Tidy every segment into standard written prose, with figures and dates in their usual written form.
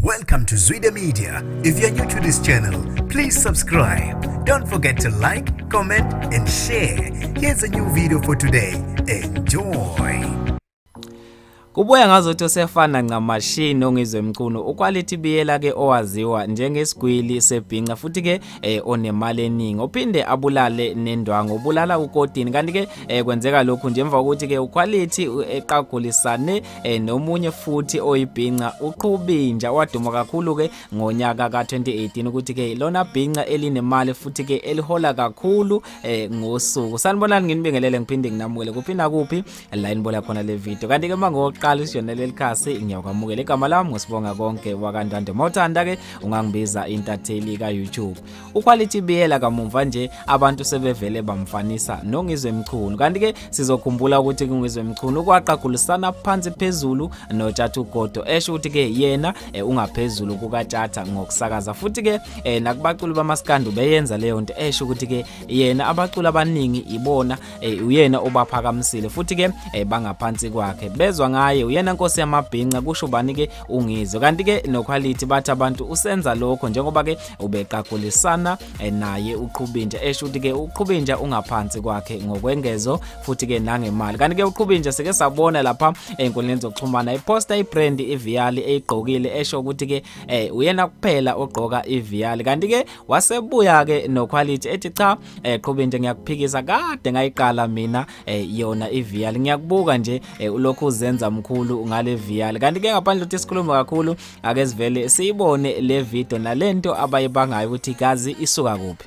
Welcome to NGIZWE Media. If you're new to this channel, please subscribe. Don't forget to like, comment and share. Here's a new video for today. Enjoy. Kubuya ngazothi osefana ngamashini ongizwe mcuno uquality biyela ke owaziwa njengesigwili sebhinqa futhi ke onemali eningi ophinde abulale nendwango ubulala ukotini kanti ke kwenzeka lokhu nje emva ukuthi ke uquality eqagulisane nomunye futhi oyibhinqa uQHUBINJA waduma kakhulu ke ngonyaka ka2018 ukuthi ke lona bhinqa elinemali futhi ke elihola kakhulu ngosuku sanibonani nginibingelele ngiphinde nginamukele kuphinda kuphi la inbola khona le video kanti ke mango qala isiyonele likhasi ngiyakwamukela igama lami ngosibonga konke wakandwande mothanda ke ungangibiza intatheli ka YouTube uquality biyela kamumva nje abantu sebevele bamfanisa nongizwe mchunu kanti ke sizokhumbula ukuthi kungizwe mchunu ukwaqagulisana phansi phezulu noTjatha uGodo esho ukuthi ke yena ungaphezulu kukaTjatha ngokusakaza futhi ke nakubaculi bamaskandi beyenza leyo nto esho ukuthi ke yena abaculi abaningi ibona uyena obaphakamisile futhi ke bangaphansi kwakhe bezwa ngaye uyena nkosi yamabhinqa kusho bani ke ungizwe kanti ke noquality bathi abantu usenza lokho njengoba ke ubeqagulisana naye uQHUBINJA esho ukuthi ke uQHUBINJA ungaphansi kwakhe ngokwengezo futhi ke nangemali kanti ke uQHUBINJA sike sabona lapha enkundleni zokuxhumana iposta ibrand iViyali eyiqokile esho ukuthi ke uyena kuphela ogqoka iViyali kanti ke wasebuya ke noquality ethi cha uQHUBINJA ngiyakuphikisa kade ngayiqala mina yona iViyali ngiyakubuka nje ulokhu uzenza mkhulu ngale Viyali kanti ke ngaphandle ukuthi sikhuluma kakhulu ake sivele siyibone le video nalento abayibangayo ukuthi gazi isuka kuphi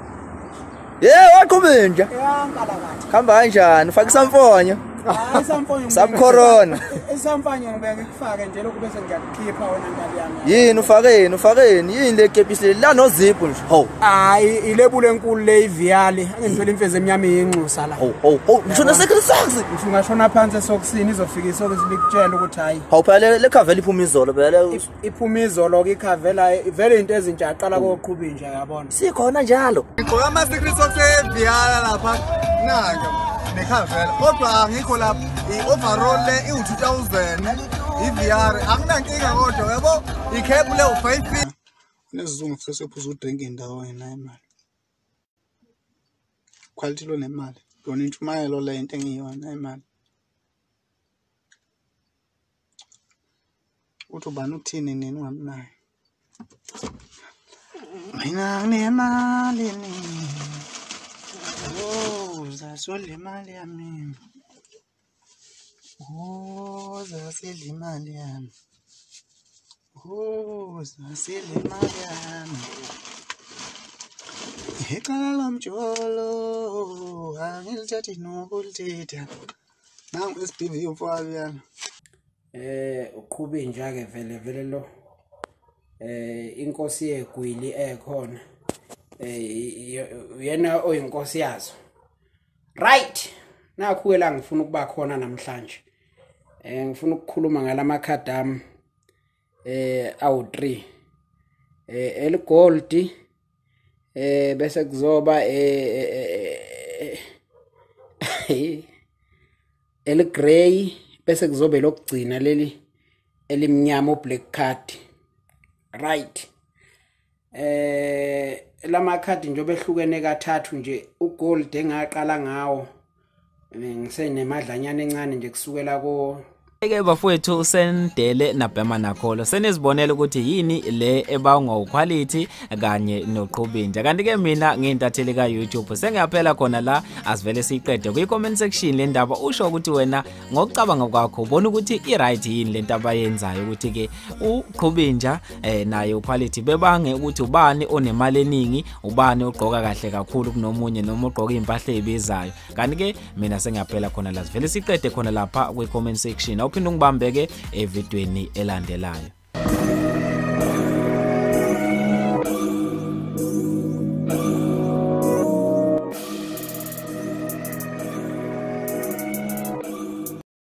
uQHUBINJA khamba kanjani ufaka isamfonyo isamfonyo sabcorona isamfonyo ngibeke kufake nje lokhu bese ngiyakukhipha wena ngale yami yini ufakeni yini le kepisi la nozipho nje ho hayi ilebule enkulu le iViyali angivela imfeze emnyama iyinxusa la ho ngishona secret socks ngishona phansi esokisini izofika isokisi likutshela ukuthi hayi hawu phela le cover iphuma izolo phela iphuma izolo ke ikhavela vele into ezintsha aqala koQHUBINJA yabona sikhona njalo ngigqoka ama secret socks eViyala lapha nanga nekhavela kodwa angikho lapha i-overall le i2000 iViyari akunankinga kodwa yabo ikhepu le u5 nesizungu sesephuza udrink indawo yena imali quality lo nemali yona intshumayelo le into engiyona imali uthi ubani uthini nini ungamnayo mina nginemali nini zasolwe imali yami zasidla imali yami zasidla imali yami iqala lomjolo angilithathi nokulithetha nangu SBV umfowabo yami uQHUBINJA ke vele lo inkosi yegwili ekhona uyena oyinkosi yazo right nakho ke la ngifuna ukuba khona namhlanje ngifuna ukukhuluma ngalamakhadi ami awu3 eligold bese kuzoba eligrey bese kuzobe lokugcina leli elimnyama ublack card right lamakhadi nje behlukene kathathu nje ugold engaqala ngawo ngisenemadlanyana encane nje kusukela ko Eke bafowethu sendele nabhema nakholo senizibonela ukuthi yini le ebangwa uquality kanye noQHUBINJA kanti ke mina ngintatheli ka YouTube sengiyaphela khona la asivele siqede ku comment section le ndaba usho ukuthi wena ngokucabanga kwakho ubona ukuthi i-right yini le ndaba yenzayo ukuthi ke uQHUBINJA naye uquality bebange ukuthi ubani onemali eningi ubani ogqoka kahle kakhulu kunomunye noma ogqoka impahla ezibizayo kanti ke mina sengiyaphela khona la sivele siqede khona lapha ku comment section uphinde ungibambeke evidweni elandelayo.